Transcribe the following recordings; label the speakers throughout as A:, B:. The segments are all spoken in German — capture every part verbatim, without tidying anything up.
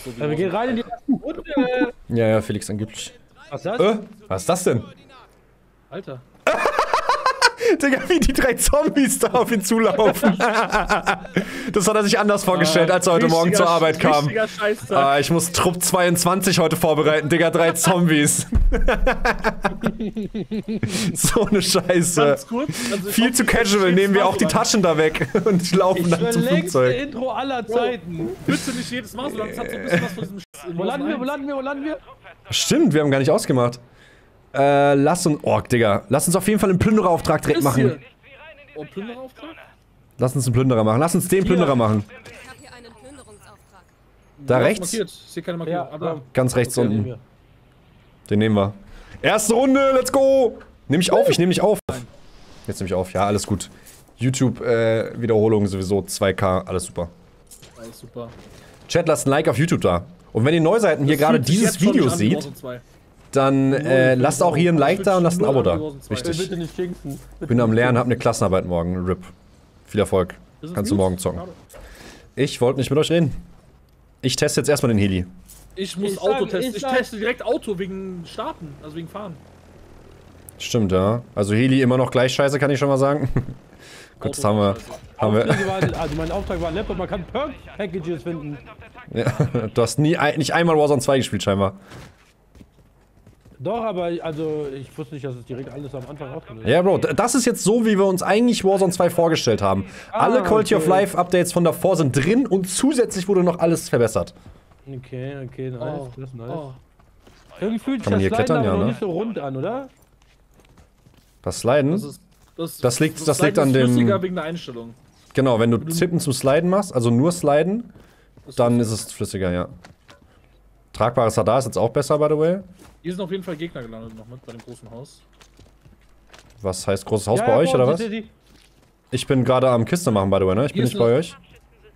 A: so wie
B: Ja, wir gehen rein in die ersten Runde.
C: Ja, ja, Felix angeblich.
B: Was ist das?
C: Äh, was ist das denn?
A: Alter.
C: Digga, wie die drei Zombies da auf ihn zulaufen. Das hat er sich anders vorgestellt, als er heute Morgen zur Arbeit kam. Ah, ich muss Trupp zweiundzwanzig heute vorbereiten, Digga, drei Zombies. So eine Scheiße.
A: Ganz kurz, also
C: Viel zu casual, nehmen wir auch die Taschen da weg und laufen dann zum Flugzeug.
B: Intro aller Zeiten.
A: Bitte nicht jedes Mal, solange es hat so ein bisschen was von diesem Sch-
B: Wo landen wir, wo landen wir, wo landen wir?
C: Stimmt, wir haben gar nicht ausgemacht. Äh, lass uns. Oh, Digga. Lass uns auf jeden Fall einen Plündererauftrag direkt
A: Ist
C: machen.
A: hier. Oh, Plünderauftrag?
C: Lass uns einen Plünderer machen. Lass uns den Plünderer machen.
D: Ich habe hier einen Plünderungsauftrag.
C: Da
A: Wo ist
C: rechts?
A: Markiert? Ich sehe keine Markierung.
B: Ja,
A: Aber
B: ja.
C: Ganz rechts
B: Okay,
C: unten.
B: nehmen wir.
C: Den nehmen wir. Erste Runde, let's go! Nehm ich auf, ich nehme mich auf. Jetzt nehme ich auf, ja, alles gut. YouTube-Wiederholung sowieso, zwei K, alles super.
A: alles super.
C: Chat, lasst ein Like auf YouTube da. Und wenn ihr Neuseiten hier
A: Das
C: gerade
A: fühlt sich
C: dieses
A: jetzt schon
C: Video
A: nicht an wie
C: seht,
A: Warzone zwei.
C: dann äh, lasst auch hier ein Like da und lasst ein Abo da.
B: Bitte,
C: Wichtig.
B: bitte nicht jinxen.
C: Ich bin am Lernen, hab eine Klassenarbeit morgen. R I P. Viel Erfolg.
A: Das ist
C: Kannst du
A: News?
C: morgen zocken.
A: Schade.
C: Ich wollte nicht mit euch reden. Ich teste jetzt erstmal den Heli.
A: Ich muss
B: Ich
A: Auto
B: sag-
A: testen.
B: ich
A: Ich,
B: sag-
A: teste direkt Auto wegen Starten, also wegen Fahren.
C: Stimmt, ja. Also Heli immer noch gleich scheiße, kann ich schon mal sagen. Gut, das haben wir. Haben wir.
B: Aufträge waren- Also mein Auftrag war ein Laptop, man kann Perk-Packages finden.
C: Ja, du hast nie, ein- nicht einmal Warzone zwei gespielt, scheinbar.
B: Doch, aber also ich wusste nicht, dass es direkt alles am Anfang aufgenommen ist.
C: Ja, Bro, d- das ist jetzt so, wie wir uns eigentlich Warzone zwei vorgestellt haben. Alle Quality of
B: okay.
C: Life Updates von davor sind drin und zusätzlich wurde noch alles verbessert.
B: Okay, okay, nice.
A: Oh,
B: Das ist nice.
A: oh.
B: Irgendwie fühlt sich
C: Kann man
B: das
C: hier
B: Sliden
C: klettern?
B: aber
C: Ja,
B: noch
C: ne?
B: nicht so rund an, oder?
C: Das Sliden?
A: Das ist. Das,
C: Das liegt- das
A: Slide
C: liegt an
A: ist
C: dem-
A: flüssiger wegen der Einstellung.
C: Genau, wenn du Zippen zum Sliden machst, also nur Sliden,
A: Das
C: dann ist es flüssiger, ja. Tragbares Radar ist jetzt auch besser, by the way.
A: Hier sind auf jeden Fall Gegner gelandet noch mit bei dem großen Haus.
C: Was heißt großes Haus
B: Ja,
C: bei
B: ja,
C: euch,
B: boah,
C: oder was?
B: seht ihr die?
C: Ich bin gerade am Kiste machen, by the way, ne? Ich bin
A: Hier
C: nicht
A: ist
C: bei
A: noch-
C: euch.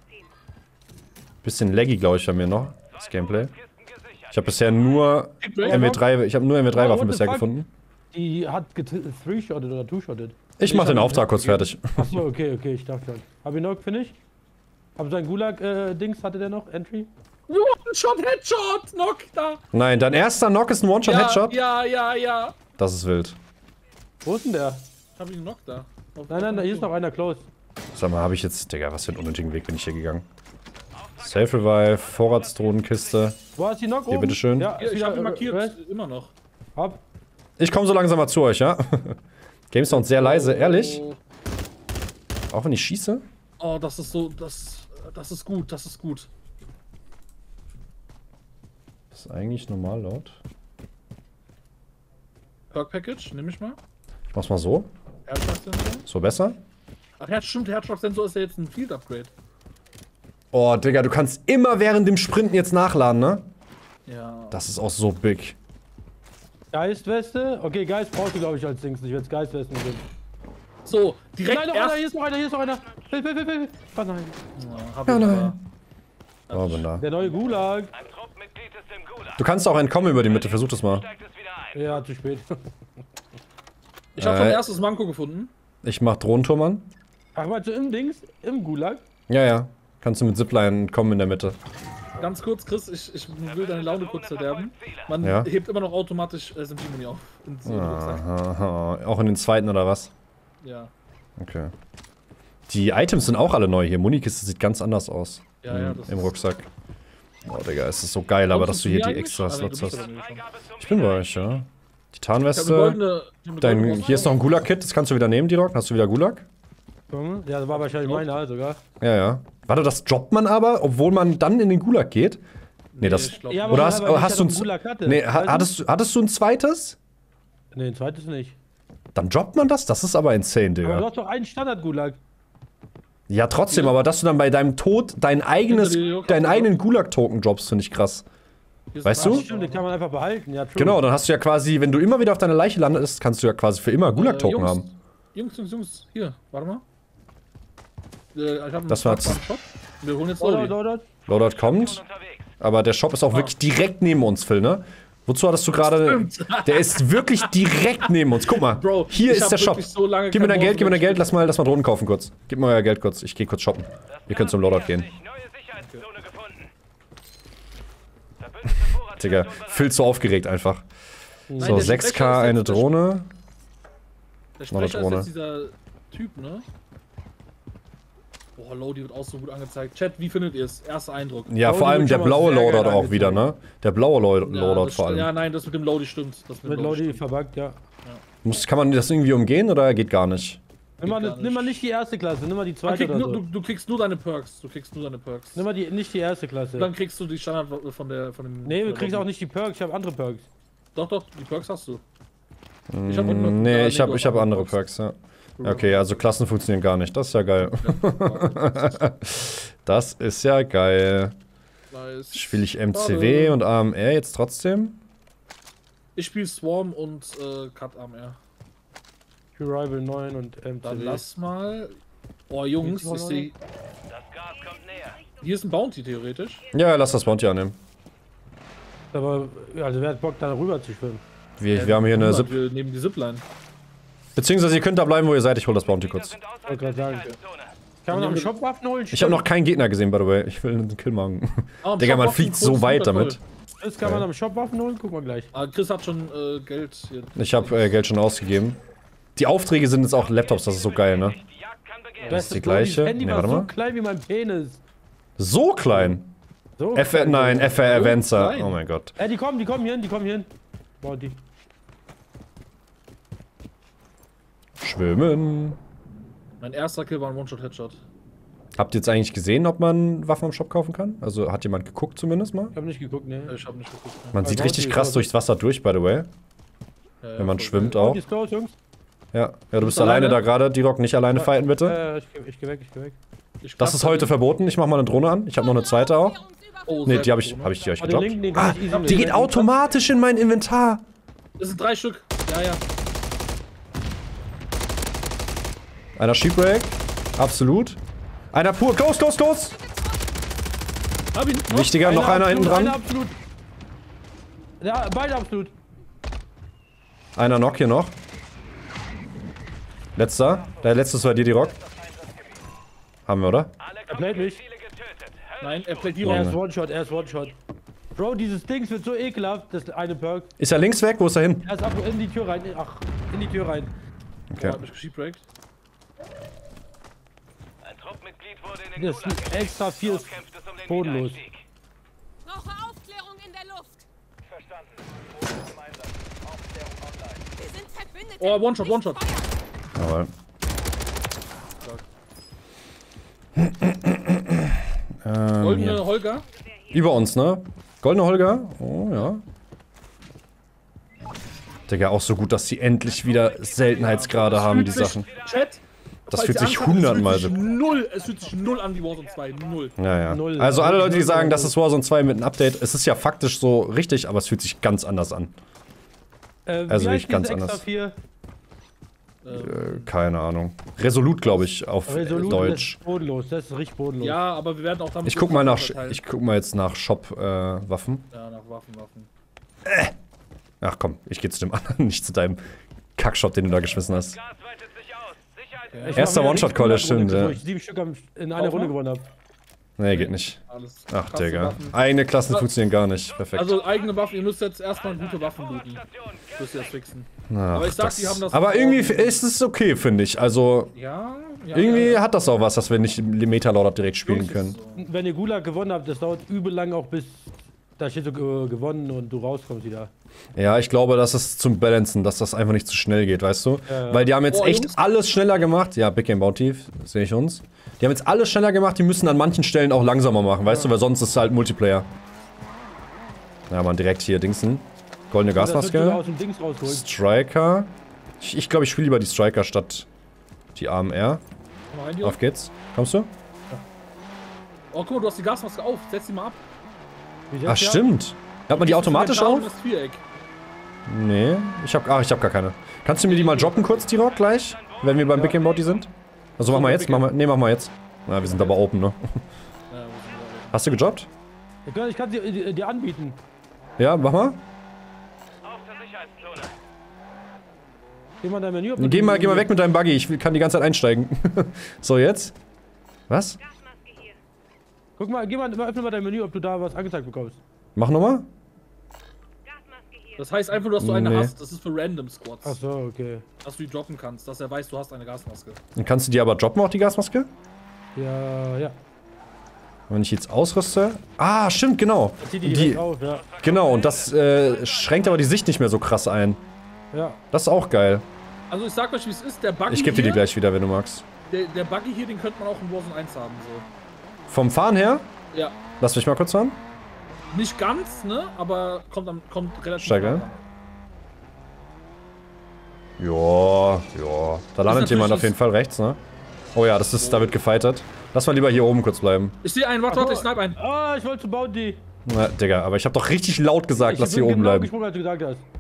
C: Bisschen laggy, glaube ich, bei mir noch, das Gameplay. Ich habe bisher nur M W drei, ich habe nur M W drei
B: Oh,
C: Waffen
B: what the
C: bisher
B: fuck?
C: gefunden.
B: Die hat three-shotted oder two-shotted.
C: Ich mach den Auftrag kurz fertig.
B: Achso, okay, okay, ich dachte schon. Hab ich noch finished? Hab sein Gulag-Dings, hatte der noch? Entry?
A: One-Shot, Headshot, Knock, da.
C: Nein, dein erster Knock ist ein One-Shot-Headshot?
A: Ja, ja, ja.
C: Das ist wild.
B: Wo ist denn der?
A: Ich hab ihn Knock da. Auf-
B: Nein, nein, da hier ist noch einer close.
C: Sag mal, habe ich jetzt... Digga, was für einen unnötigen Weg bin ich hier gegangen. Self-Revive, Vorratsdrohnenkiste.
B: Wo ist die Knock
C: Hier,
B: oben?
C: bitteschön.
B: Ja,
A: Hier,
B: ist
A: ich
B: wieder,
A: hab ihn
B: äh,
A: markiert,
B: Rest.
A: immer noch.
B: Hab.
C: Ich komme so langsam mal zu euch, ja? GameSound sehr leise, ehrlich.
A: Oh,
C: Auch wenn ich schieße?
A: oh, das ist so, das, das ist gut, das ist gut.
C: Das ist eigentlich normal laut.
A: Perk Package, nehme ich mal.
C: Ich mach's mal so.
A: Herzschlagsensor.
C: So besser.
A: Ach ja, stimmt, Herzschlagsensor ist ja jetzt ein Field Upgrade.
C: Oh, Digga, du kannst immer während dem Sprinten jetzt nachladen, ne?
A: Ja.
C: Das ist auch so big.
B: Geistweste? Okay, Geist brauchst du, glaube ich, als Dings nicht, wenn es Geistwesten sind.
A: So, direkt
B: Nein, noch
A: erst.
B: einer, hier ist noch einer, hier ist noch einer. Hilf, hilf, hilf, hilf. Oh nein.
A: Ja, hab
C: Ja,
A: ich
C: nein.
A: aber.
C: Oh, bin da.
B: Der neue Gulag.
C: Du kannst auch entkommen über die Mitte, versuch das mal.
B: Ja, zu spät.
A: Ich habe schon
C: Äh.
A: erstes Manko gefunden.
C: Ich mach Drohnenturm an.
B: Ach, meinst du im Dings? Im Gulag?
C: Ja, ja. Kannst du mit Zipline kommen in der Mitte.
A: Ganz kurz, Chris, ich, ich will deine Laune kurz verderben. Man
C: Ja.
A: hebt immer noch automatisch S M G-Muni auf. In so einem Rucksack.
C: Aha, auch in den zweiten oder was?
A: Ja.
C: Okay. Die Items sind auch alle neu hier. Munikiste sieht ganz anders aus.
A: Ja, ja,
C: Im,
A: das
C: Im
A: ist-
C: Rucksack. Oh, Digga, es ist so geil, aber dass du hier die extra Slots hast. Ich bin bei euch, ja. Die
A: Ich hab eine
C: Tarnweste.
A: goldene, ich hab eine
C: Dein,
A: goldene
C: hier ist noch ein Gulag-Kit, das kannst du wieder nehmen, D-Rock. Hast du wieder Gulag?
B: Ja, das war wahrscheinlich meiner sogar.
C: Ja, ja. Warte, das droppt man aber, obwohl man dann in den Gulag geht? Nee, das.
A: ich glaub
B: Ja,
A: nicht.
B: aber
C: Oder
B: weil-
C: hast,
B: weil ich
C: hast
B: ja
C: du
B: noch
C: ein.
B: einen Gulag hatte,
C: Nee, ha-
B: weißt du?
C: hattest, du- hattest du ein zweites?
B: Nee, ein zweites nicht.
C: Dann droppt man das? Das ist aber insane,
B: Aber du
C: Digga.
B: hast doch einen Standard-Gulag.
C: Ja, trotzdem, aber dass du dann bei deinem Tod dein eigenes,
A: Hinter dir,
C: deinen
A: oder?
C: eigenen Gulag-Token droppst, finde ich krass.
A: Hier ist
C: weißt
A: ein
C: du?
A: Arsch.
B: Stimmt, den kann man einfach behalten. Ja, true.
C: Genau, dann hast du ja quasi, wenn du immer wieder auf deiner Leiche landest, kannst du ja quasi für immer Gulag-Token
A: Jungs,
C: haben.
A: Jungs, Jungs, Jungs, hier, warte mal. Äh, ich hab einen
C: Das war's.
A: Shop. Wir holen jetzt
B: Oder,
A: Lodi.
B: oder, oder.
C: Loadout kommt, aber der Shop ist auch wirklich direkt neben uns, Phil, ne? Wozu hattest du gerade. Der ist wirklich direkt neben uns. Guck mal,
A: Bro,
C: hier
A: ich
C: ist
A: hab
C: der Shop.
A: wirklich so lange
C: Gib mir
A: kein
C: dein Geld, gib mir dein
A: Warzone
C: Geld, lass mal, lass mal Drohnen kaufen kurz. Gib mir euer Geld kurz, ich gehe kurz shoppen. Ihr könnt zum Loadout gehen. Digga, viel zu aufgeregt einfach.
A: Nein,
C: So,
A: der
C: sechs
A: Sprecher
C: K
A: ist
C: eine
A: jetzt der-
C: Drohne.
A: Der
C: Noch eine
A: Sprecher ist
C: Drohne.
A: jetzt dieser Typ, ne? Boah, Lodi wird auch so gut angezeigt. Chat, wie findet ihr es? Erster Eindruck.
C: Ja,
B: Lodi
C: vor allem
B: wird
C: der
B: schon mal
C: blaue
B: sehr
C: Loadout
B: geil
C: auch wieder, ne? Der blaue Lo-
A: Ja,
C: Loadout
A: das
C: vor
A: st-
C: allem.
A: Ja, nein, das mit dem Lodi stimmt. Das
B: Mit Lodi
A: stimmt.
B: verbuggt, ja.
C: Muss, kann man das irgendwie umgehen oder geht gar nicht?
B: Nimm mal,
A: gar
B: nimm mal
A: nicht.
B: nicht die erste Klasse, nimm mal die
A: Man
B: zweite
A: kriegt
B: oder
A: nur,
B: so.
A: du, du kriegst nur deine Perks. Du kriegst nur deine Perks.
B: Nimm mal die, nicht die erste Klasse.
A: Dann kriegst du die Standard von der von dem.
B: Nee,
A: von
B: du
A: der
B: kriegst
A: Lobby.
B: auch nicht die Perks, ich habe andere Perks.
A: Doch, doch, die Perks hast du.
C: Mm,
A: hab unten-
C: nee,
A: ja,
C: ich
A: nee,
C: hab,
A: du
C: ich
A: hast
C: hab andere
A: andere
C: Perks, ja. Okay, also Klassen funktionieren gar nicht. Das ist ja geil. Das ist ja geil.
A: Nice.
C: Spiele ich M C W
A: Schade.
C: und A M R jetzt trotzdem?
A: Ich spiele Swarm und äh, Cut A M R.
B: Rival neun und M C W.
A: Dann lass mal. Oh Jungs,
B: Geht's noch
A: ich
B: noch?
A: sehe. Hier ist ein Bounty theoretisch.
C: Ja, lass das Bounty annehmen.
B: Aber, also wer hat Bock da rüber zu schwimmen?
C: Wir, wir haben hier eine Zip.
A: Wir nehmen die Zipline.
C: Beziehungsweise ihr könnt da bleiben, wo ihr seid. Ich hol das Bounty kurz.
B: Ich wollte gerade sagen. Kann man am Shop Waffen holen?
C: Ich habe noch keinen Gegner gesehen, by the way. Ich will einen Kill machen.
A: Ah, am
C: Digga,
A: Shop
C: man
A: Waffen
C: fliegt so
A: kurz
C: weit
A: super
C: damit.
A: toll.
B: Das kann man am Shop Waffen holen? Guck mal gleich.
A: Ah, Chris hat schon äh, Geld hier.
C: Ich habe äh, Geld schon ausgegeben. Die Aufträge sind jetzt auch Laptops, das ist so geil, ne?
B: Das
C: ist die gleiche.
B: Handy
C: Nee,
B: war
C: warte
B: so
C: mal.
B: klein wie mein Penis.
C: So klein.
B: So
C: F R,
B: klein.
C: nein, F R Avancer.
A: klein.
C: Oh mein Gott.
B: Äh, die kommen, die kommen hier hin, die kommen hier hin. Bounty.
C: Schwimmen.
A: Mein erster Kill war ein One-Shot-Headshot.
C: Habt ihr jetzt eigentlich gesehen, ob man Waffen im Shop kaufen kann? Also hat jemand geguckt zumindest mal?
B: Ich hab nicht geguckt, ne.
A: Ich hab nicht geguckt. Ne?
C: Man
B: Bei
C: sieht
B: Bounty
C: richtig
B: ist
C: krass
B: auch-
C: durchs Wasser durch, by the way.
A: Ja, ja,
C: Wenn man
A: voll
C: schwimmt
A: geil.
C: auch.
B: Bounty ist close, Jungs.
C: Ja, ja du bist
A: bist
C: alleine
A: alleine?
C: da gerade. D-Rock, nicht alleine fighten, bitte.
B: Äh, ich, geh- ich geh weg, ich geh weg.
A: Ich
C: Das
A: klappe
C: ist heute
A: den-
C: verboten. Ich mach mal eine Drohne an. Ich habe noch eine zweite auch.
A: Oh,
C: Ne,
A: sehr
C: die habe
A: gut,
C: ich,
A: ne?
C: hab ich die euch
B: Oh, den
C: gedroppt?
B: linken, den kann
C: Ah,
B: ich easy
C: die geht
B: nehmen.
C: automatisch in mein Inventar.
A: Das sind drei Stück. Ja, ja.
C: Einer Shipwreck. Absolut. Einer pur. Close, close, close.
A: Hab ihn. noch.
C: Wichtiger, noch einer hinten
B: absolut,
C: dran.
B: Einer absolut. Ja, beide absolut.
C: Einer Knock hier noch. Letzter. Der letzte war dir, die Rock. Haben wir, oder?
B: Er playt mich.
A: Nein, er playt die
B: Er
A: Runde.
B: ist One-Shot, er ist One-Shot. Bro, dieses Ding wird so ekelhaft, das eine Perk.
C: Ist er links weg? Wo ist er hin?
B: Er ist ab in die Tür rein. Ach, in die Tür rein.
C: Okay.
A: Hat mich gesheepbreakt.
E: Ein Truppmitglied wurde in den
B: Das ist extra viel
E: Kämpft es um den
B: bodenlos.
E: Wiedereinstieg.
D: Brauche Aufklärung in der Luft.
E: Verstanden. Fokus im Einsatz. Aufklärung online.
D: Wir sind Verbündete.
A: Oh, One-Shot,
D: nicht
A: One-Shot.
D: Feuer.
C: Jawohl. ähm,
A: Goldene
C: hier.
A: Holger.
C: Über uns, ne? Goldene Holger. Oh, ja. Digga, auch so gut, dass sie endlich wieder Seltenheitsgrade haben, die Sachen.
A: Chat.
C: Das
A: falls
C: fühlt
A: ihr
C: sich
A: Angst habt,
C: hundertmal
A: es
C: so.
A: fühlt sich null. Es fühlt sich null an wie Warzone zwei. Null.
C: Ja, ja.
B: Null.
C: Also alle Leute, die
B: Null,
C: sagen,
B: null.
C: das ist Warzone zwei mit einem Update, es ist ja faktisch so richtig, aber es fühlt sich ganz anders an.
B: Äh, wie
C: Also
B: heißt
C: ich ganz
B: dieses
C: anders.
B: Extra vier?
C: Äh, keine Ahnung. Resolut, glaube ich, auf
B: Resolut,
C: Deutsch.
B: Das ist bodenlos, das ist richtig bodenlos.
A: Ja, aber wir werden auch damit.
C: Ich guck mal nach,
A: verteilen.
C: ich guck mal jetzt nach Shop-Waffen.
A: Ja, nach Waffen, Waffen.
C: Ach komm, ich geh zu dem anderen, nicht zu deinem Kackshop, den du da geschmissen hast.
E: Gas weitet sich aus. Sicherheit.
B: Ich mach
C: Erster
B: mir
C: One-Shot-Call, das
B: links hundert
C: stimmt,
B: Runde,
C: ja.
B: wo ich sieben Stück am- in einer
A: Auch
B: Runde
A: noch?
B: gewonnen habe.
C: Nee, geht nicht.
A: Alles.
C: Ach,
A: krasse
C: Digga.
A: Waffen.
C: Eigene Klassen funktionieren gar nicht. Perfekt.
A: Also eigene Waffen, ihr müsst jetzt erstmal gute Waffen looten. Müsst ihr das fixen.
C: Ach,
A: aber ich sag,
C: das-
A: die haben das
C: aber
A: auch-
C: irgendwie ist es okay, finde ich. Also,
A: Ja, ja.
C: irgendwie
A: ja,
C: hat das auch was, dass wir nicht Meta-Loadout direkt
A: ja.
C: spielen
A: Jungs,
C: können.
A: ist so.
B: Wenn ihr Gulag gewonnen habt, das dauert übel lang auch bis da steht so äh, gewonnen und du rauskommst wieder.
C: Ja, ich glaube, das ist zum Balancen, dass das einfach nicht zu schnell geht, weißt du?
B: Ja.
C: Weil die haben jetzt
A: Boah,
C: echt
A: Jungs.
C: alles schneller gemacht. Ja, Big Game Bounty, sehe ich uns. Die haben jetzt alles schneller gemacht, die müssen an manchen Stellen auch langsamer machen, weißt du? Weil sonst ist es halt Multiplayer. Ja, man, direkt hier Dingsen. Goldene
B: Das wird sogar
C: Gasmaske.
B: aus dem Dings rausholen.
C: Striker. Ich glaube, ich, glaub, ich spiele lieber die Striker statt die A M R.
A: Komm mal rein, hier.
C: Auf geht's. Kommst du?
A: Oh, guck mal, du hast die Gasmaske auf. Setz die mal ab.
B: Wie
C: Ach,
B: setzt ihr ab?
C: stimmt. Hat man die automatisch
A: Inventar
C: auf?
A: und das Viereck.
C: Nee. Ich hab, ach, ich hab gar keine. Kannst du mir die mal droppen kurz, die Rock, gleich? Wenn wir beim Big Game Bounty sind? Also mach mal jetzt, mach mal, nee, mach mal jetzt. Na, wir sind aber open, ne?
A: Ja, wo sind wir?
C: Hast du gedroppt?
B: Ich kann, ich kann dir, dir, dir anbieten.
C: Ja, mach mal.
E: Auf zur Sicherheitszone.
B: Geh mal in dein Menü. ob
C: Geh
B: du-
C: mal, geh mal weg mit deinem Buggy, ich will- kann die ganze Zeit einsteigen. So, jetzt? Was?
B: Guck mal, geh mal, öffne mal dein Menü, ob du da was angezeigt bekommst.
C: Mach nochmal.
A: Das heißt einfach nur, dass du eine
C: Nee.
A: hast. Das ist für Random Squads.
B: Ach so, okay.
A: Dass du die droppen kannst, dass er weiß, du hast eine Gasmaske.
C: Dann kannst du die aber droppen, auch die Gasmaske?
B: Ja, ja.
C: Wenn ich jetzt ausrüste. Ah, stimmt, genau.
B: Zieh die,
C: Die,
B: direkt auf, ja.
C: genau, und das äh, schränkt aber die Sicht nicht mehr so krass ein.
B: Ja.
C: Das ist auch geil.
A: Also ich sag euch, wie es ist. Der Buggy
C: Ich gebe dir die
A: hier,
C: gleich wieder, wenn du magst.
A: Der, der Buggy hier, den könnte man auch in Warzone eins haben. So.
C: Vom Fahren her?
A: Ja.
C: Lass mich mal kurz fahren.
A: Nicht ganz, ne? Aber kommt, am, kommt relativ
C: Steig
A: nah
C: ein.
A: ran.
C: Ja, ja. Da landet
A: natürlich
C: jemand auf
A: das-
C: jeden Fall rechts, ne? Oh ja, das ist, da wird gefightert. Lass mal lieber hier oben kurz bleiben.
A: Ich sehe einen, warte, warte, ich snipe einen.
B: Ah, ich wollte zu Bounty.
C: Na, Digga, aber ich habe doch richtig laut gesagt,
B: Ich
C: lass hier
B: bin
C: oben
B: genau
C: bleiben.
B: gesprungen, als du gesagt hast.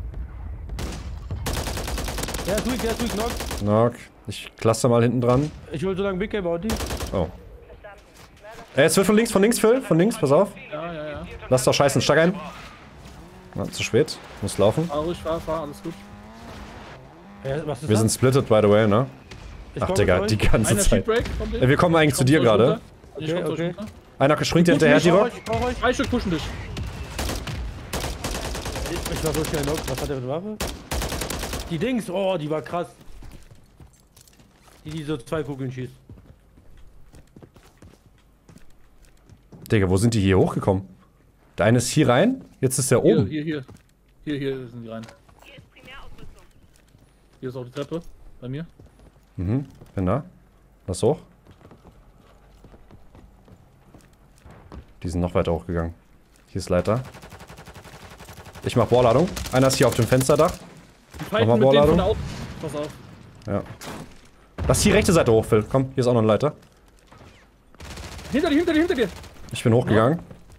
B: Der ist weak, der ist weak, knock.
C: Knock. Ich cluster mal hinten dran.
B: Ich will so lange Big Game Bounty.
C: Oh. Äh, es wird von links, von links, Phil. Von links, pass auf.
A: Ja, ja, ja.
C: Lass doch scheißen, steig ein. Na, zu spät. Muss laufen.
A: Fahr ruhig, fahr, fahr, alles gut.
B: Ja, was ist
C: Wir
B: das?
C: sind splitted, by the way, ne?
B: Ich
C: Ach,
B: komm
C: Digga,
B: mit
C: die
B: euch.
C: ganze
A: Einer
C: Zeit.
A: Sheetbreak von
C: Äh,
A: dir.
C: Wir kommen eigentlich zu dir gerade.
A: Ich komm zu euch
B: Okay,
A: runter.
C: Einer springt dir hinterher,
B: Ich brauch
C: Dirok.
B: euch, ich brauch euch.
A: Drei Stück pushen dich.
B: Ich war so schnell knock. Was hat der für eine Waffe? Die Dings, oh, die war krass. Die, die so zwei Kugeln schießt.
C: Digga, wo sind die hier hochgekommen? Der eine ist hier rein, jetzt ist der
A: Hier,
C: oben.
A: hier, hier. Hier, hier sind die rein. Hier ist auch die Treppe. Bei mir.
C: Mhm, bin da. Lass hoch. Die sind noch weiter hochgegangen. Hier ist Leiter. Ich mach Bohrladung. Einer ist hier auf dem Fensterdach.
A: Die fighten
C: Nochmal
A: mit denen
C: Bohrladung?
A: von der Auto. Pass auf.
C: Ja. Lass die rechte Seite hoch, Phil. Komm, hier ist auch noch eine Leiter.
A: Hinter dir, hinter dir, hinter dir.
C: Ich bin hochgegangen.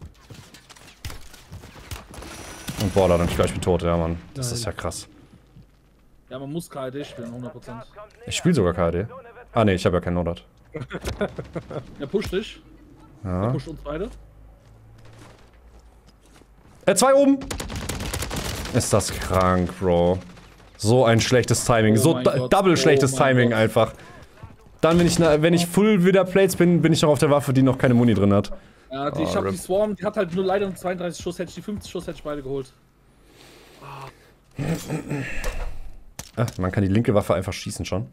C: Und Bohrladung. Ich glaube, ich bin tot. Ja, Mann. Das ist ja krass.
A: Ja, man muss K D spielen, hundert Prozent.
C: Ich spiele sogar K D. Ah, ne, ich habe ja keinen Nodot.
A: Er pusht dich. Er
C: Ja.
A: pusht uns beide.
C: Äh, zwei oben! Ist das krank, Bro. So ein schlechtes Timing.
A: Oh
C: so
A: mein
C: do-
A: Gott.
C: double
A: Oh
C: schlechtes
A: mein
C: Timing
A: Gott.
C: einfach. Dann, wenn ich, na, wenn ich full wieder Plates bin, bin ich noch auf der Waffe, die noch keine Muni drin hat.
A: Ja, die,
C: Oh,
A: ich hab
C: Rip.
A: die Swarm, die hat halt nur leider nur zweiunddreißig Schuss, hätte ich die fünfzig Schuss hätte ich beide geholt.
C: Ah, man kann die linke Waffe einfach schießen schon.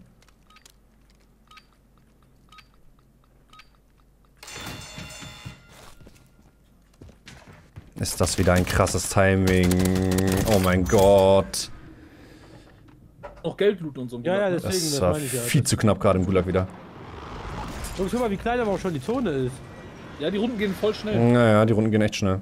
C: Ist das wieder ein krasses Timing? Oh mein Gott.
A: Auch Geld looten und so.
B: Ja, ja,
A: das
B: deswegen,
C: Das
B: das
C: war
B: meine ich ja.
C: viel zu knapp gerade im Gulag wieder.
B: Jungs, guck mal, wie klein aber auch schon die Zone ist.
A: ja, die Runden gehen voll schnell.
C: Naja, die Runden gehen echt schnell.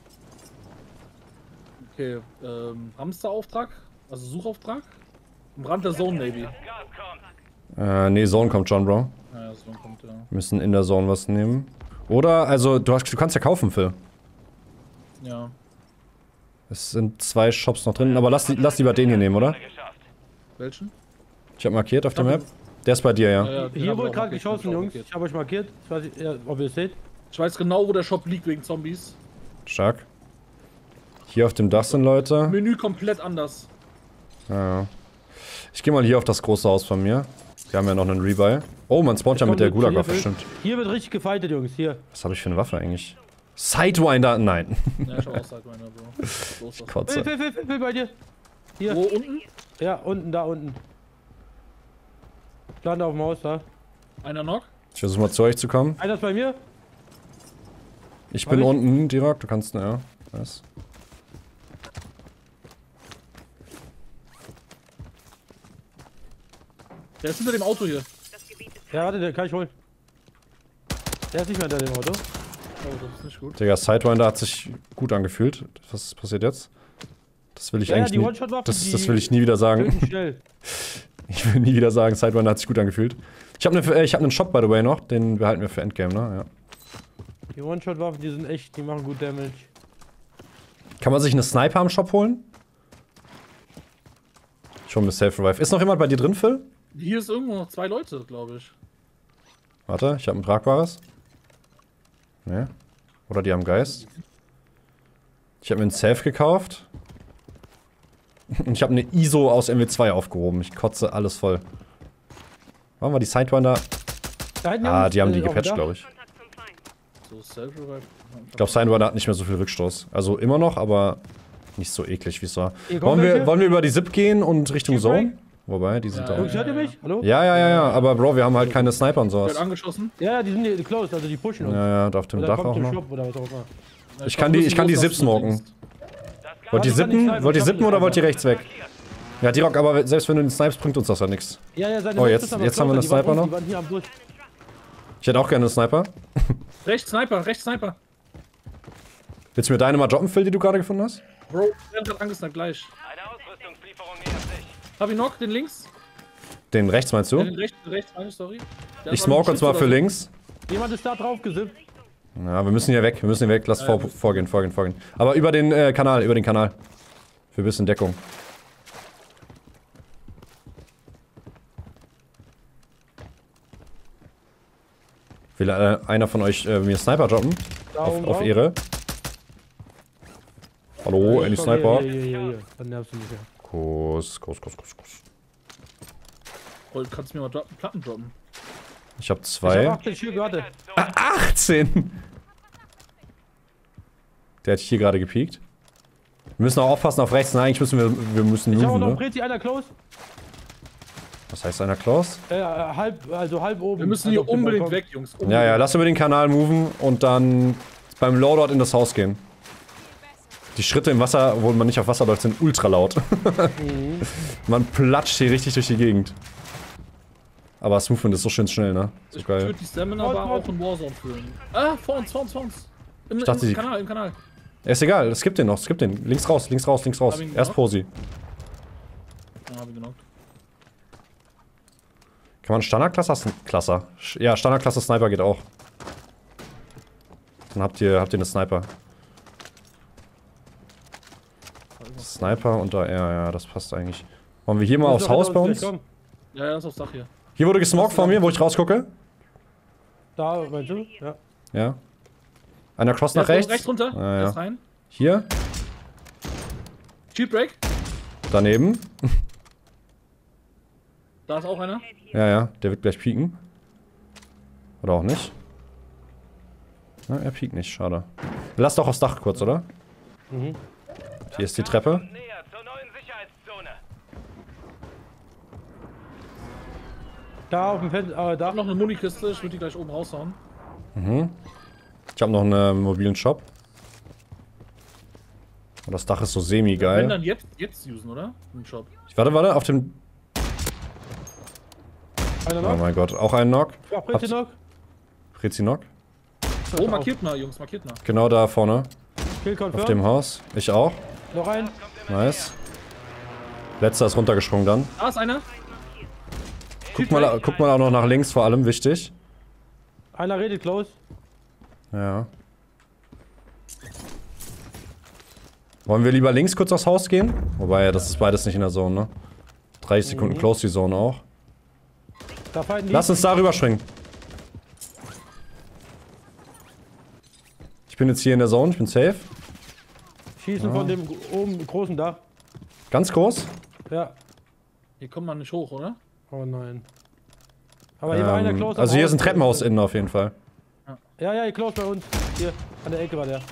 A: Okay, ähm, Hamsterauftrag, also Suchauftrag. Am Rand der Zone, maybe.
C: Äh, nee, Zone kommt schon, Bro.
A: Naja, Zone kommt, ja.
C: Wir müssen in der Zone was nehmen. Oder, also, du, hast, du kannst ja kaufen, Phil.
A: Ja.
C: Es sind zwei Shops noch drin, aber lass, die- lass lieber den hier nehmen, oder?
A: Welchen?
C: Ich hab markiert auf der Map. Der ist bei dir, ja.
A: Ja, ja, den
B: Hier
A: hab ich
B: wurde
A: auch
B: gerade
A: markiert,
B: geschossen,
A: den hab ich auch
B: Jungs.
A: markiert.
B: Ich habe euch markiert. Ich weiß nicht, ja, ob ihr es seht.
A: Ich weiß genau, wo der Shop liegt wegen Zombies.
C: Stark. Hier auf dem Dach sind Leute.
A: Menü komplett anders.
C: Ja. Ich gehe mal hier auf das große Haus von mir. Wir haben ja noch einen Rebuy. Oh, man spawnt ja mit der
B: Kommt zu dir,
C: Gulag-Waffe,
B: Phil.
C: stimmt.
B: Hier wird richtig gefightet, Jungs. Hier.
C: Was habe ich für eine Waffe eigentlich? Sidewinder? Nein.
A: Ja, ich hab auch Sidewinder, Bro. So ist das.
B: Phil,
C: Kotze.
B: Phil, Phil, Phil, Phil, bei dir. Hier.
A: Wo, unten?
B: Ja, unten, da unten. Lande auf dem Haus, da.
A: Einer Knock?
C: Ich versuche mal zu euch zu kommen.
B: Einer ist bei mir.
C: Ich bin
B: ich?
C: unten, Dirok. Du kannst, ja. Was?
A: Der ist hinter dem Auto hier.
B: Ja, warte, den kann ich holen. Der ist nicht mehr hinter dem Auto.
A: Oh, das ist nicht gut.
C: Digga, Sidewinder hat sich gut angefühlt. Was passiert jetzt? Das will ich
B: Ja, ja,
C: eigentlich
B: die
C: nie,
B: One-Shot-Waffe,
C: das,
B: die
C: das will ich nie wieder sagen.
B: töten schnell.
C: Ich will nie wieder sagen, Sidewinder hat sich gut angefühlt. Ich habe ne, äh, ich hab einen Shop, by the way, noch. Den behalten wir für Endgame, ne? Ja.
B: Die One-Shot-Waffen, die sind echt, die machen gut Damage.
C: Kann man sich eine Sniper am Shop holen? Schon mit Safe Revive. Ist noch jemand bei dir drin, Phil?
A: Hier ist irgendwo noch zwei Leute, glaube ich.
C: Warte, ich habe ein tragbares. Ne? Oder die haben Geist. Ich habe mir einen Safe gekauft. Und ich habe eine I S O aus M W zwei aufgehoben. Ich kotze alles voll. Machen wir die Sidewinder.
B: Da hinten,
C: Ah,
B: Jungs,
C: die haben die
B: äh, auf dem
C: gepatcht,
B: Dach.
C: glaube ich.
A: So, Self-Revive.
C: Ich glaube, Sidewinder hat nicht mehr so viel Rückstoß. Also immer noch, aber nicht so eklig, wie es war.
B: Hier kommen
C: Wollen wir,
B: welche.
C: wollen wir über die S I P gehen und Richtung
B: Shipwreck?
C: Zone? Wobei, die sind
A: Ja,
C: da.
B: Jungs, hört ihr mich? Hallo?
C: Ja, ja, ja, ja, aber Bro, wir haben halt keine Sniper und
A: Wird
C: sowas.
A: angeschossen.
B: Ja, ja, die sind hier closed, also die pushen uns.
C: Ja, ja, da auf dem
B: Oder
C: Dach
B: kommt
C: auch
B: im
C: noch.
B: Shop oder was auch immer.
A: Ja,
C: Ich
A: glaub,
C: kann die,
A: wir
C: ich kann die
A: müssen
C: Sips
A: loslassen,
C: smoken.
A: links.
C: Wollt ihr
B: Ja, ich kann nicht
C: sippen?
B: snipen,
C: Wollt ihr
B: ich hab
C: sippen
B: nicht
C: oder wollt ihr
B: sniper.
C: rechts weg? Ja, Dirok, aber selbst wenn du den Snipes, bringt uns das ja nichts.
B: Ja, ja, seine
C: Oh,
B: Netze
C: jetzt-
B: ist aber
C: jetzt haben wir
B: closer,
C: eine
B: die waren
C: Sniper
B: unten,
C: noch.
B: Die waren hier am Bus.
C: Ich hätte auch gerne einen Sniper.
A: Rechts Sniper, rechts Sniper.
C: Willst du mir deine mal droppen, Phil, die du gerade gefunden hast?
A: Bro, der hat angesniped gleich.
E: Eine Ausrüstungslieferung nähert sich.
A: Hab ich noch, den links?
C: Den rechts meinst
A: Ja,
C: du?
A: den rechts, rechts, meine sorry. Der
C: Ich
A: ist an dem
C: smoke uns
A: Schiff
C: mal
A: oder
C: für
A: so.
C: links.
B: Jemand ist da drauf gesippt.
C: Ja, wir müssen hier weg, wir müssen hier weg. Lass
A: Ja,
C: vor,
A: ja.
C: vorgehen, vorgehen, vorgehen. Aber über den äh, Kanal, über den Kanal. Für ein bisschen Deckung. Will äh, einer von euch äh, mir Sniper droppen?
B: Da
C: Auf,
B: oben
C: auf
B: drauf.
C: Ehre. Hallo, any
B: Komm,
C: Sniper?
B: Hier, hier, hier, hier. Dann nervst du mich ja.
C: Kuss, Kuss, Kuss, Kuss, Kuss.
A: Bro, kannst du mir mal droppen, Platten droppen?
C: Ich hab
B: Ich hab
C: zwei.
B: achtzehn Stück, warte.
C: achtzehn! Der hat hier gerade gepiekt. Wir müssen auch aufpassen auf rechts. Nein, eigentlich müssen wir, wir müssen
B: Ich hab auch
C: moven,
B: noch
C: ne?
B: Prezi, einer close.
C: Was heißt einer Klaus?
B: Äh, äh, halb, also halb oben.
A: Wir müssen
B: also
A: hier
B: auf dem
A: unbedingt
B: Balkon.
A: weg, Jungs.
C: Ja, ja, lass über den Kanal moven und dann beim Loadout in das Haus gehen. Die Schritte im Wasser, wo man nicht auf Wasser läuft, sind ultra laut. Man platscht hier richtig durch die Gegend. Aber das Movement ist so schön schnell, ne? So
A: Ich
C: geil.
A: würde die Stamina
B: Halt,
A: aber
B: halt.
A: auch in Warzone fühlen. Ah, vor uns, vor uns, vor uns. Im,
C: Ich dachte,
A: im
C: die-
A: Kanal, im Kanal.
C: Ja, ist egal, skip den noch, skip den. Links raus, links raus, links raus.
A: Hab ihn
C: Erst
A: gemacht.
C: Posi.
A: Ja, hab ich genockt.
C: Kann man Standardklasse? Klasse. Ja, Standardklasse Sniper geht auch. Dann habt ihr, habt ihr eine Sniper. Sniper und da, ja, ja, das passt eigentlich. Wollen wir hier mal aufs
B: Muss doch
C: Haus
B: hinter
C: bei uns?
B: gleich kommen.
A: Ja, ja, das ist aufs Dach hier.
C: Hier wurde gesmoked vor mir, wo ich rausgucke.
B: Da, meinst du? Ja.
C: Ja. Einer cross nach
A: Ja,
C: rechts.
A: rechts runter.
C: Ah, ja.
A: Erst rein.
C: Hier.
A: Cheat Break.
C: Daneben.
A: Da ist auch einer.
C: Ja, ja, der wird gleich pieken. Oder auch nicht. Na, er piekt nicht, schade. Lass doch aufs Dach kurz, oder?
B: Mhm.
C: Hier ist die Treppe.
E: Näher zur neuen Sicherheitszone.
B: Da auf dem Fenster, äh,
A: Ich
B: da
A: hab noch eine Munikiste, ich würde die gleich oben raushauen.
C: Ich habe noch einen mobilen Shop. Und das Dach ist so
A: Wenn
C: semi-geil.
A: dann jetzt, jetzt usen, oder? Im Shop.
C: Warte, warte, auf dem...
B: Einer
C: Oh
B: noch.
C: mein Gott, auch ein Knock.
B: Ja, Prezi noch.
C: Prezi Knock.
A: Oh, markiert mal, Jungs, markiert mal.
C: Genau da vorne.
B: Kill
C: Auf
B: confirmed.
C: dem Haus. Ich auch.
B: Noch ein.
C: Nice. Letzter ist runtergesprungen dann.
A: Da ist einer.
C: Guck mal, guck mal auch noch nach links, vor allem wichtig.
B: Einer redet close.
C: Ja. Wollen wir lieber links kurz aufs Haus gehen? Wobei, das ist beides nicht in der Zone, ne? dreißig Sekunden close die Zone auch.
B: Da fighten die.
C: Lass uns da rüberspringen. Ich bin jetzt hier in der Zone, ich bin safe.
B: Schießen von dem oben großen Dach.
C: Ganz groß.
B: Ja.
A: Hier kommt man nicht hoch, oder?
B: Oh nein. Aber hier war einer
C: Ähm,
B: close. am
C: also hier ist ein
B: Haus.
C: Treppenhaus innen auf jeden Fall.
B: Ja, ja, hier close bei uns. Hier, an der Ecke war der.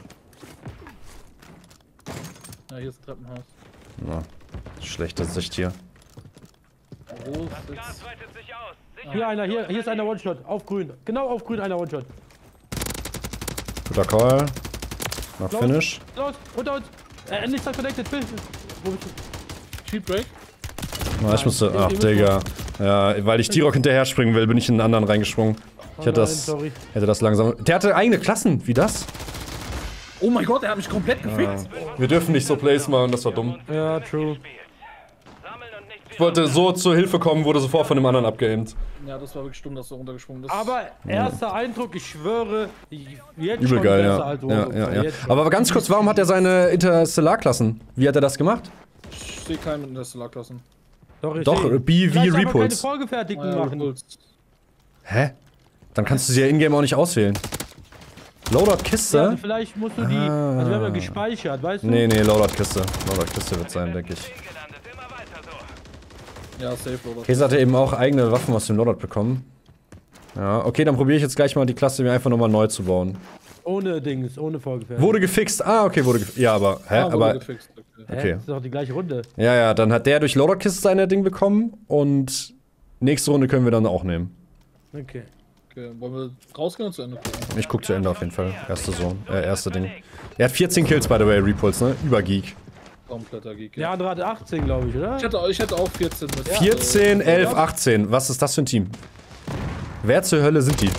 A: Ja, hier ist ein Treppenhaus.
C: Na, schlechte Sicht hier.
A: Wo ist jetzt?
E: Gas weitet sich aus. Sicher.
B: Hier einer, hier, hier ist einer One-Shot. Auf grün. Genau auf grün einer One-Shot.
C: Guter Call. Noch
B: Los.
C: Finish.
B: Los, unter uns. Äh, nicht connected, Bill. Wo bist du?
A: Cheat Break.
C: Na, ich musste. Ach,
B: ich- ich-
C: Digga. Ja, weil ich T-Rock hinterher springen will, bin ich in einen anderen reingesprungen. Ich hätte
B: nein,
C: das.
B: sorry.
C: Hätte das langsam. Der hatte eigene Klassen. Wie das?
A: Oh mein Gott, er hat mich komplett gefickt.
C: Wir dürfen nicht so Plays machen, das war dumm.
B: Ja, true.
E: Sammeln und nicht
C: Ich wollte so zur Hilfe kommen, wurde sofort von dem anderen abgeaimt.
A: Ja, das war wirklich stumm, dass du runtergesprungen bist.
B: Aber erster Eindruck, ich schwöre, jetzt
C: Übel
B: schon
C: geil,
B: besser
C: ja.
B: als
C: Ja,
B: Warzone.
C: ja, ja.
B: Jetzt schon.
C: Aber ganz kurz, warum hat er seine Interstellar-Klassen? Wie hat er das gemacht?
A: ich sehe keinen mit Interstellar-Klassen.
B: Doch, ich
C: Doch,
B: seh.
C: B V
B: Lass aber keine
C: Repulse.
B: vorgefertigten
A: Ja,
B: machen.
A: Repulse.
C: Hä? Dann kannst du sie ja in-game auch nicht auswählen. Loadout-Kiste?
B: Ja, vielleicht musst du die, also wir haben ja gespeichert, weißt du?
C: Nee, nee, Loadout-Kiste. Loadout-Kiste wird sein, denke ich.
E: gelandet. Immer weiter so.
A: Ja, safe, Robert.
C: Käse hatte eben auch eigene Waffen aus dem Loadout bekommen. Ja, okay, dann probiere ich jetzt gleich mal die Klasse mir einfach nochmal neu zu bauen.
B: Ohne Dings, ohne Vorgefährdet.
C: Wurde gefixt. Ah, okay, wurde gefixt. Ja, aber, hä,
A: Ah, wurde
C: aber,
A: gefixt, okay.
B: Hä?
C: okay.
B: Das ist doch die gleiche Runde.
C: Ja, ja, dann hat der durch Loaderkist sein Ding bekommen und nächste Runde können wir dann auch nehmen.
B: Okay.
A: Okay, wollen wir rausgehen und zu Ende gucken?
C: Ich guck zu Ende auf jeden Fall. Erste Zone, äh, erste Ding. Er hat vierzehn Kills, by the way, Repulse, ne? Übergeek.
A: Kompletter Geek.
B: Der andere hatte achtzehn, glaube ich, oder?
A: Ich hätte, ich hätte auch vierzehn mit.
C: vierzehn,
A: äh,
C: elf, achtzehn. Was ist das für ein Team? Wer zur Hölle sind die?
E: Das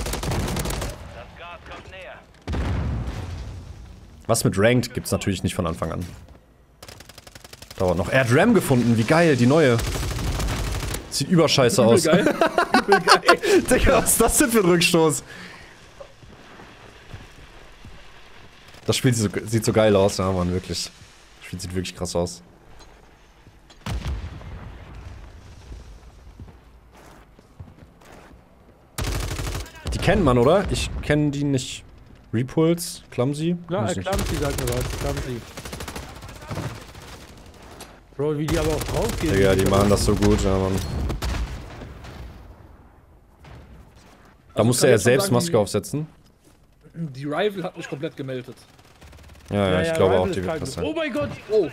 E: Gas kommt näher.
C: Was mit Ranked gibt's natürlich nicht von Anfang an. Dauert noch. Er hat Ram gefunden, wie geil, die neue. Sieht überscheiße aus.
A: Übel geil. Übel geil.
C: Digga, was ist das denn für ein Rückstoß? Das Spiel sieht so, sieht so geil aus, ja Mann, wirklich. Das Spiel sieht wirklich krass aus. Die kennt man, oder? Ich kenne die nicht. Repulse, Clumsy?
B: Ja,
C: Weiß
B: äh,
C: nicht.
B: Clumsy sagt mir was. Clumsy. Bro, wie die aber auch draufgehen.
C: Digga, die machen das so gut, ja Mann. Da
A: Also
C: musste
A: kann
C: er
A: ich schon
C: selbst
A: sagen,
C: Maske
A: die-
C: aufsetzen.
A: Die Rival hat mich komplett gemeldet.
C: Ja, ja, ich glaube
B: Rival
C: auch,
B: ist
C: die wird
B: krank.
C: das sein.
B: Oh mein Gott!
A: Oh,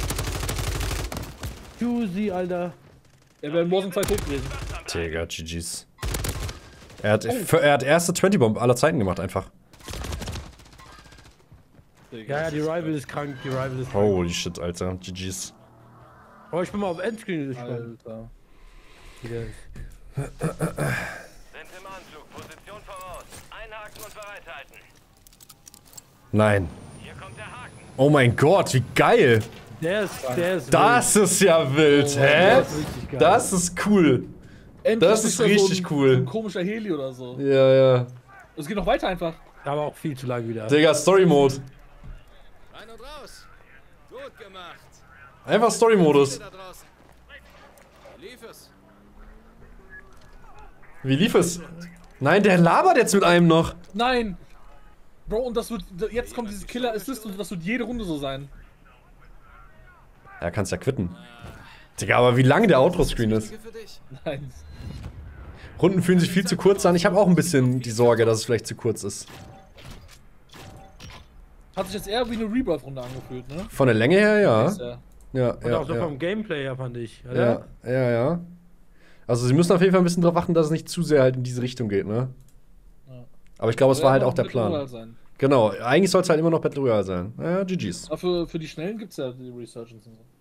B: Juicy, Alter.
A: er wäre in Warzone zwei tot gewesen.
C: Digga, G G's. Er hat, er hat erste zwanzig-Bomb aller Zeiten gemacht, einfach.
A: Digga,
B: Ja, ja,
A: das
B: die
A: ist
B: Rival
A: geil.
B: ist krank, die Rival ist krank.
C: Holy shit, Alter. G G's.
B: Oh, ich bin mal auf Endscreen gespannt.
A: Alter.
B: Wie der ist.
E: Sind im Anflug. Position voraus. Einhaken und bereithalten.
C: Nein.
E: Hier kommt der Haken.
C: Oh mein Gott, wie geil.
B: Der ist, der ist
C: Das ist ja wild, hä?
B: Das ist richtig geil.
C: Das ist cool.
A: Endlich
C: Das
A: nicht
C: ist
A: mehr
C: richtig
A: so ein,
C: cool.
A: So ein komischer Heli oder so.
C: Ja, ja.
A: Es geht noch weiter einfach.
B: aber auch viel zu lang wieder.
C: Digga, Story-Mode.
F: Rein und raus. Gut gemacht.
C: Einfach Story-Modus.
F: Da draußen. Lief es.
C: Wie lief es? Nein, der labert jetzt mit einem noch.
A: Nein! Bro, und das wird. Jetzt kommt dieses Killer Assist und das wird jede Runde so sein.
C: Ja, kannst ja quitten. Digga, aber wie lang der Outro-Screen ist.
F: Für dich.
A: Nein.
C: Runden fühlen sich viel zu kurz an. Ich habe auch ein bisschen die Sorge, dass es vielleicht zu kurz ist.
A: Hat sich jetzt eher wie eine Rebirth-Runde angefühlt, ne?
C: Von der Länge her, ja.
A: Ist ja-
C: Ja,
B: Und
C: ja,
B: auch so
C: ja.
B: vom Gameplay her, fand ich. Oder?
C: Ja, ja, ja. Also sie müssen auf jeden Fall ein bisschen drauf achten, dass es nicht zu sehr halt in diese Richtung geht, ne?
A: Ja.
C: Aber ich glaube, es
A: Soll
C: war halt
A: immer
C: auch der
A: Battle Royale
C: Plan.
A: sein.
C: Genau, eigentlich soll es halt immer noch Battle Royale sein. Ja, G G's.
A: Aber für, für die Schnellen gibt's ja die Resurgence und so.